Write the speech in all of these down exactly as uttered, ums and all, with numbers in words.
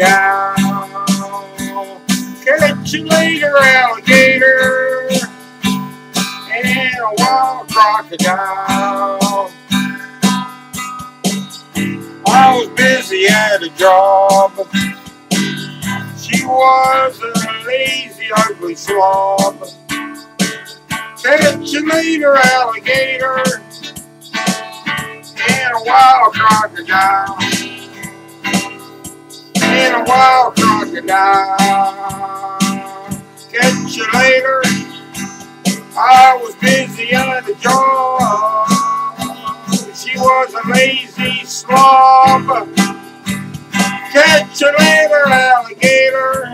crocodile. Catch you later, alligator, and a wild crocodile. I was busy at a job. She was a lazy, ugly slob. Catch you later, alligator, and a wild crocodile. And a wild crocodile. Catch you later. I was busy at a job. She was a lazy slob. Catch you later, alligator.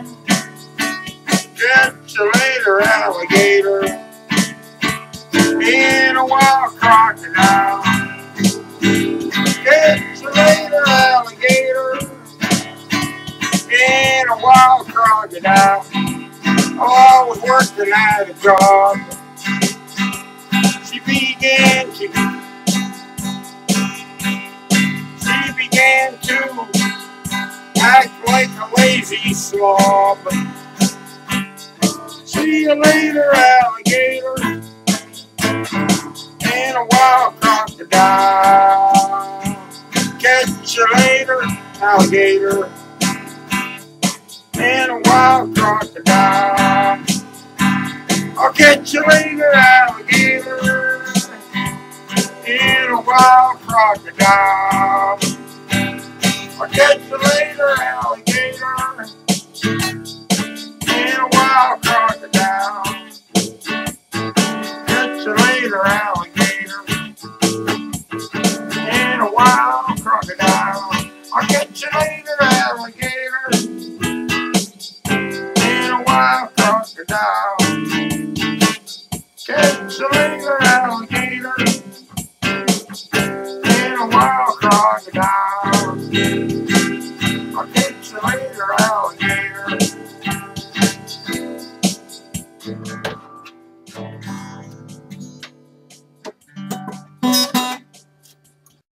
Catch you later, alligator. And a wild crocodile. Catch you later, alligator. And a wild crocodile. Oh, I was working at a job. She began to She began to act like a lazy slob. See you later, alligator, and a wild crocodile. Catch you later, alligator, and a wild crocodile. I'll catch you later, alligator, and a wild crocodile. I'll catch you later, alligator, and a wild crocodile. Catch you later, alligator, and a wild crocodile. I'll catch you later, alligator, and a wild crocodile.